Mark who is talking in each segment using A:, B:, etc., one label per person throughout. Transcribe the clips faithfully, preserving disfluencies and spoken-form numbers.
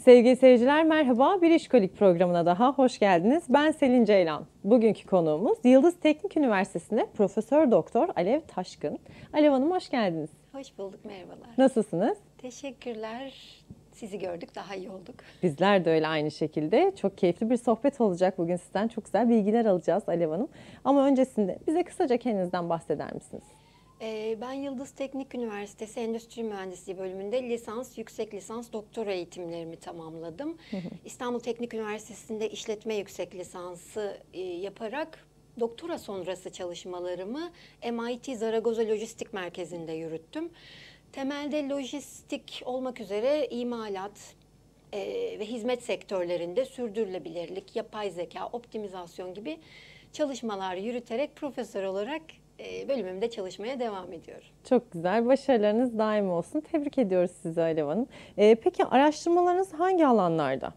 A: Sevgili seyirciler merhaba, Bir İşkolik programına daha hoş geldiniz. Ben Selin Ceylan. Bugünkü konuğumuz Yıldız Teknik Üniversitesi'nde Profesör Doktor Alev Taşkın. Alev Hanım hoş geldiniz.
B: Hoş bulduk, merhabalar.
A: Nasılsınız?
B: Teşekkürler. Sizi gördük, daha iyi olduk.
A: Bizler de öyle aynı şekilde. Çok keyifli bir sohbet olacak. Bugün sizden çok güzel bilgiler alacağız Alev Hanım. Ama öncesinde bize kısaca kendinizden bahseder misiniz?
B: Ben Yıldız Teknik Üniversitesi Endüstri Mühendisliği bölümünde lisans, yüksek lisans, doktora eğitimlerimi tamamladım. Hı hı. İstanbul Teknik Üniversitesi'nde işletme yüksek lisansı yaparak doktora sonrası çalışmalarımı M I T Zaragoza Lojistik Merkezi'nde yürüttüm. Temelde lojistik olmak üzere imalat e, ve hizmet sektörlerinde sürdürülebilirlik, yapay zeka, optimizasyon gibi çalışmalar yürüterek profesör olarak bölümümde çalışmaya devam ediyorum.
A: Çok güzel. Başarılarınız daim olsun. Tebrik ediyoruz sizi Alev Hanım. Ee, peki araştırmalarınız hangi alanlarda?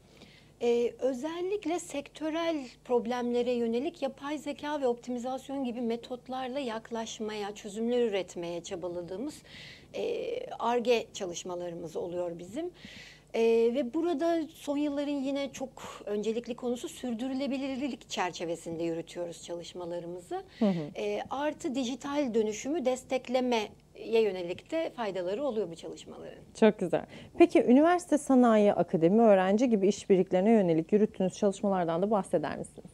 B: Ee, özellikle sektörel problemlere yönelik yapay zeka ve optimizasyon gibi metotlarla yaklaşmaya, çözümler üretmeye çabaladığımız Ar-Ge e, çalışmalarımız oluyor bizim. Ee, ve burada son yılların yine çok öncelikli konusu sürdürülebilirlik çerçevesinde yürütüyoruz çalışmalarımızı. Hı hı. Ee, artı dijital dönüşümü desteklemeye yönelik de faydaları oluyor bu çalışmaların.
A: Çok güzel. Peki üniversite, sanayi, akademi, öğrenci gibi işbirliklerine yönelik yürüttüğünüz çalışmalardan da bahseder misiniz?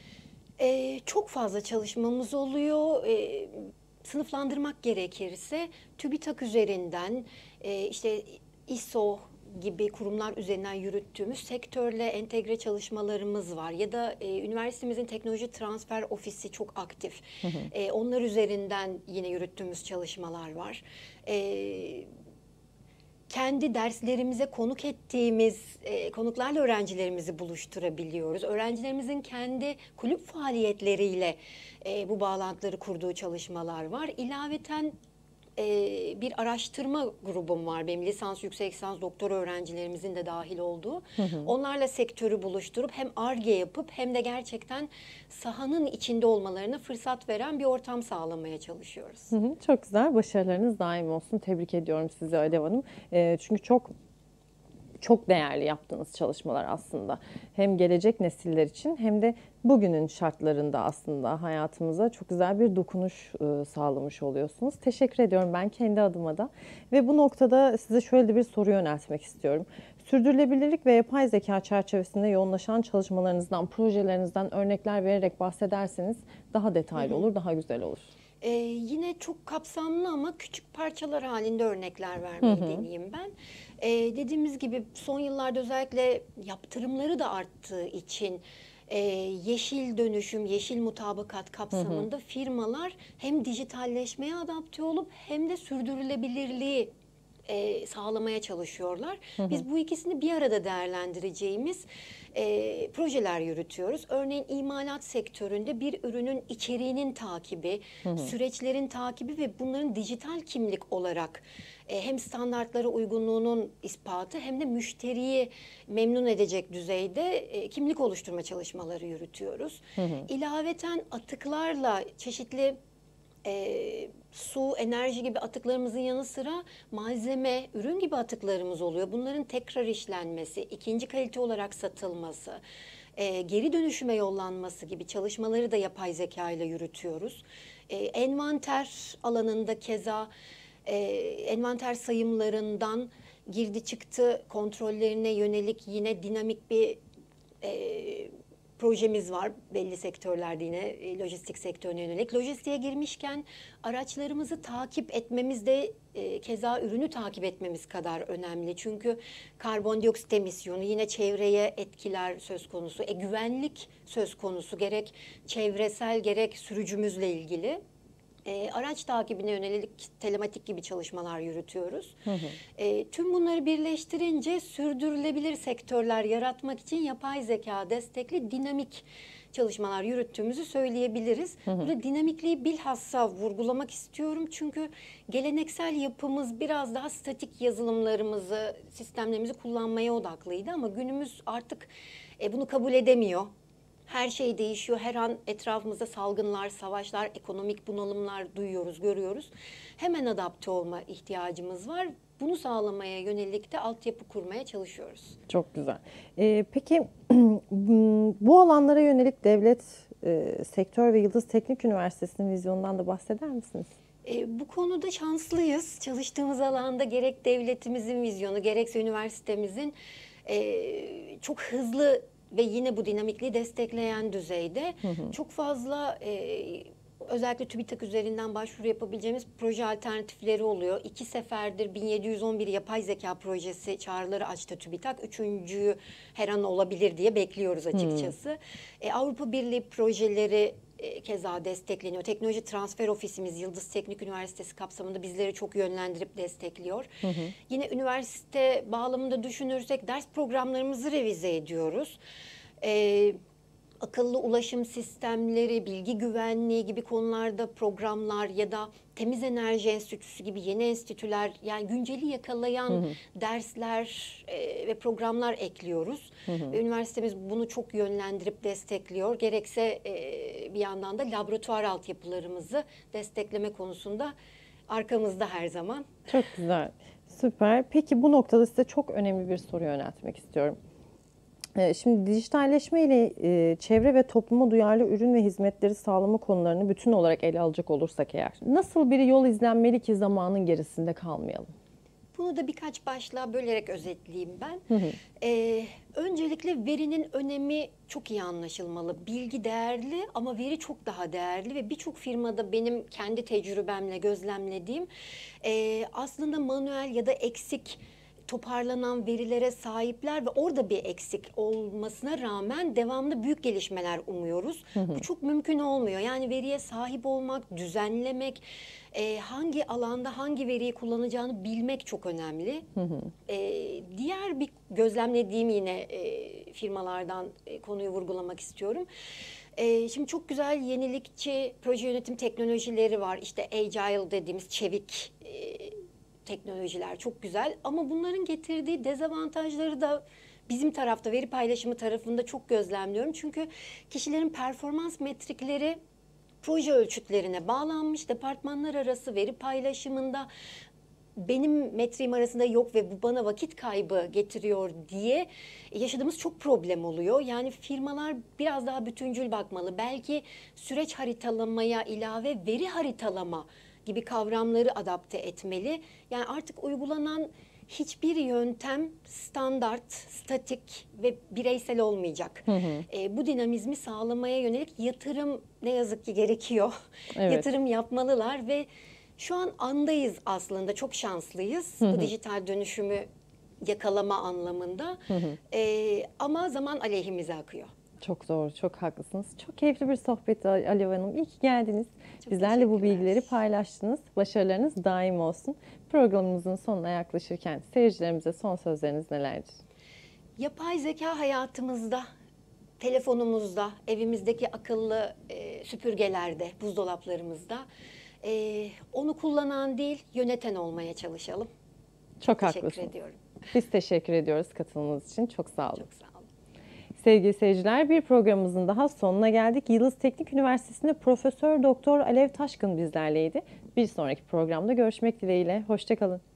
B: Ee, çok fazla çalışmamız oluyor. Ee, sınıflandırmak gerekirse TÜBİTAK üzerinden e, işte İ S O gibi kurumlar üzerinden yürüttüğümüz sektörle entegre çalışmalarımız var. Ya da e, üniversitemizin teknoloji transfer ofisi çok aktif. Hı hı. E, onlar üzerinden yine yürüttüğümüz çalışmalar var. E, kendi derslerimize konuk ettiğimiz e, konuklarla öğrencilerimizi buluşturabiliyoruz. Öğrencilerimizin kendi kulüp faaliyetleriyle e, bu bağlantıları kurduğu çalışmalar var. İlaveten bir araştırma grubum var benim, lisans, yüksek lisans, doktora öğrencilerimizin de dahil olduğu. Hı hı. Onlarla sektörü buluşturup hem Ar-Ge yapıp hem de gerçekten sahanın içinde olmalarına fırsat veren bir ortam sağlamaya çalışıyoruz.
A: Hı hı, çok güzel, başarılarınız daim olsun. Tebrik ediyorum sizi Alev Hanım. E, çünkü çok çok değerli yaptığınız çalışmalar aslında. Hem gelecek nesiller için hem de bugünün şartlarında aslında hayatımıza çok güzel bir dokunuş sağlamış oluyorsunuz. Teşekkür ediyorum ben kendi adıma da. Ve bu noktada size şöyle bir soru yöneltmek istiyorum. Sürdürülebilirlik ve yapay zeka çerçevesinde yoğunlaşan çalışmalarınızdan, projelerinizden örnekler vererek bahsederseniz daha detaylı hı hı. olur, daha güzel olur.
B: Ee, yine çok kapsamlı ama küçük parçalar halinde örnekler vermeyi hı hı. deneyeyim ben. Ee, dediğimiz gibi son yıllarda özellikle yaptırımları da arttığı için e, yeşil dönüşüm, yeşil mutabakat kapsamında hı hı. firmalar hem dijitalleşmeye adapte olup hem de sürdürülebilirliği e, sağlamaya çalışıyorlar. Hı hı. Biz bu ikisini bir arada değerlendireceğimiz e, projeler yürütüyoruz. Örneğin imalat sektöründe bir ürünün içeriğinin takibi, hı hı. süreçlerin takibi ve bunların dijital kimlik olarak e, hem standartlara uygunluğunun ispatı hem de müşteriyi memnun edecek düzeyde e, kimlik oluşturma çalışmaları yürütüyoruz. Hı hı. İlaveten atıklarla çeşitli E, su, enerji gibi atıklarımızın yanı sıra malzeme, ürün gibi atıklarımız oluyor. Bunların tekrar işlenmesi, ikinci kalite olarak satılması, e, geri dönüşüme yollanması gibi çalışmaları da yapay zeka ile yürütüyoruz. E, envanter alanında keza e, envanter sayımlarından girdi çıktı kontrollerine yönelik yine dinamik bir e, projemiz var belli sektörlerde, yine lojistik sektörüne yönelik. Lojistiğe girmişken araçlarımızı takip etmemiz de e, keza ürünü takip etmemiz kadar önemli. Çünkü karbondioksit emisyonu yine çevreye etkiler söz konusu. E, güvenlik söz konusu, gerek çevresel gerek sürücümüzle ilgili. E, araç takibine yönelik telematik gibi çalışmalar yürütüyoruz. Hı hı. E, tüm bunları birleştirince sürdürülebilir sektörler yaratmak için yapay zeka destekli dinamik çalışmalar yürüttüğümüzü söyleyebiliriz. Hı hı. Burada dinamikliği bilhassa vurgulamak istiyorum. Çünkü geleneksel yapımız biraz daha statik yazılımlarımızı, sistemlerimizi kullanmaya odaklıydı ama günümüz artık e, bunu kabul edemiyor. Her şey değişiyor. Her an etrafımızda salgınlar, savaşlar, ekonomik bunalımlar duyuyoruz, görüyoruz. Hemen adapte olma ihtiyacımız var. Bunu sağlamaya yönelik de altyapı kurmaya çalışıyoruz.
A: Çok güzel. Ee, peki bu alanlara yönelik devlet, e, sektör ve Yıldız Teknik Üniversitesi'nin vizyonundan da bahseder misiniz?
B: E, bu konuda şanslıyız. Çalıştığımız alanda gerek devletimizin vizyonu gerekse üniversitemizin e, çok hızlı ve yine bu dinamikliği destekleyen düzeyde. Hı hı. Çok fazla e, özellikle TÜBİTAK üzerinden başvuru yapabileceğimiz proje alternatifleri oluyor. İki seferdir bin yedi yüz on bir yapay zeka projesi çağrıları açtı TÜBİTAK. Üçüncüyü her an olabilir diye bekliyoruz açıkçası. Hmm. E, Avrupa Birliği projeleri e, keza destekleniyor. Teknoloji Transfer Ofisimiz Yıldız Teknik Üniversitesi kapsamında bizleri çok yönlendirip destekliyor. Hı hı. Yine üniversite bağlamında düşünürsek ders programlarımızı revize ediyoruz. Evet. Akıllı ulaşım sistemleri, bilgi güvenliği gibi konularda programlar ya da Temiz Enerji Enstitüsü gibi yeni enstitüler, yani günceli yakalayan hı hı. dersler e, ve programlar ekliyoruz. Hı hı. Ve üniversitemiz bunu çok yönlendirip destekliyor. Gerekse e, bir yandan da laboratuvar altyapılarımızı destekleme konusunda arkamızda her zaman.
A: Çok güzel, süper. Peki bu noktada size çok önemli bir soru yöneltmek istiyorum. Şimdi dijitalleşme ile çevre ve topluma duyarlı ürün ve hizmetleri sağlama konularını bütün olarak ele alacak olursak eğer, nasıl bir yol izlenmeli ki zamanın gerisinde kalmayalım?
B: Bunu da birkaç başlığa bölerek özetleyeyim ben. Hı hı. Ee, öncelikle verinin önemi çok iyi anlaşılmalı. Bilgi değerli ama veri çok daha değerli ve birçok firmada benim kendi tecrübemle gözlemlediğim e, aslında manuel ya da eksik toparlanan verilere sahipler ve orada bir eksik olmasına rağmen devamlı büyük gelişmeler umuyoruz. Hı hı. Bu çok mümkün olmuyor. Yani veriye sahip olmak, düzenlemek, e, hangi alanda hangi veriyi kullanacağını bilmek çok önemli. Hı hı. E, diğer bir gözlemlediğim yine e, firmalardan e, konuyu vurgulamak istiyorum. E, şimdi çok güzel yenilikçi proje yönetim teknolojileri var. İşte agile dediğimiz çevik e, teknolojiler çok güzel ama bunların getirdiği dezavantajları da bizim tarafta veri paylaşımı tarafında çok gözlemliyorum. Çünkü kişilerin performans metrikleri proje ölçütlerine bağlanmış, departmanlar arası veri paylaşımında benim metriğim arasında yok ve bu bana vakit kaybı getiriyor diye yaşadığımız çok problem oluyor. Yani firmalar biraz daha bütüncül bakmalı. Belki süreç haritalamaya ilave veri haritalama gibi kavramları adapte etmeli. Yani artık uygulanan hiçbir yöntem standart, statik ve bireysel olmayacak. Hı hı. E, bu dinamizmi sağlamaya yönelik yatırım ne yazık ki gerekiyor. Evet. Yatırım yapmalılar ve şu an andayız aslında, çok şanslıyız. Hı hı. Bu dijital dönüşümü yakalama anlamında. Hı hı. E, ama zaman aleyhimize akıyor.
A: Çok doğru, çok haklısınız. Çok keyifli bir sohbet Alev Hanım. İyi ki geldiniz. Çok bizlerle bu bilgileri paylaştınız. Başarılarınız daim olsun. Programımızın sonuna yaklaşırken seyircilerimize son sözleriniz nelerdir?
B: Yapay zeka hayatımızda, telefonumuzda, evimizdeki akıllı e, süpürgelerde, buzdolaplarımızda e, onu kullanan değil, yöneten olmaya çalışalım.
A: Çok
B: teşekkür
A: haklısınız.
B: ediyorum.
A: Biz teşekkür ediyoruz katılımınız için. Çok sağ olun.
B: Çok sağ olun.
A: Sevgili seyirciler, bir programımızın daha sonuna geldik. Yıldız Teknik Üniversitesi'nde Profesör Doktor Alev Taşkın bizlerleydi. Bir sonraki programda görüşmek dileğiyle. Hoşça kalın.